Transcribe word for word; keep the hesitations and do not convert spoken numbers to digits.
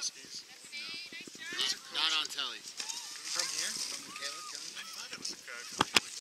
Huskies. No. Not, not on telly. From here? From the